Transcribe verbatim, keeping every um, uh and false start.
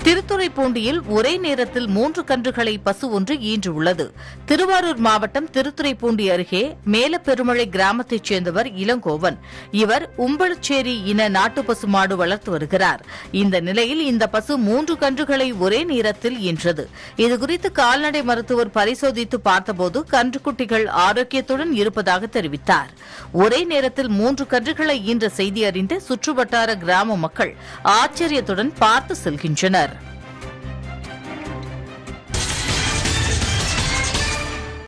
திருத்துறைப்பூண்டியில் ஒரே நேரத்தில் மூன்று கன்றுகளை பசு ஒன்று ஈன்றுள்ளது. திருவாரூர் மாவட்டம் திருத்துறைப்பூண்டி அருகே மேலப்பெருமழை கிராமத்தைச் சேர்ந்தவர் இளங்கோவன். இவர் உம்பளச்சேரி இன நாட்டு பசு மாடு வளர்த்து வருகிறார். இந்த நிலையில் இந்த பசு மூன்று கன்றுகளை ஒரே நேரத்தில் ஈன்றது. இதுகுறித்து கால்நடை மருத்துவர் பரிசோதித்து பார்த்தபோது கன்றுக்குட்டிகள் ஆரோக்கியத்துடன் இருப்பதாக தெரிவித்தார். ஒரே நேரத்தில் மூன்று கன்றுகளை ஈன்ற செய்தி அறிந்து சுற்றுவட்டார கிராம மக்கள் ஆச்சரியத்துடன் பார்த்து செல்கின்றனர்.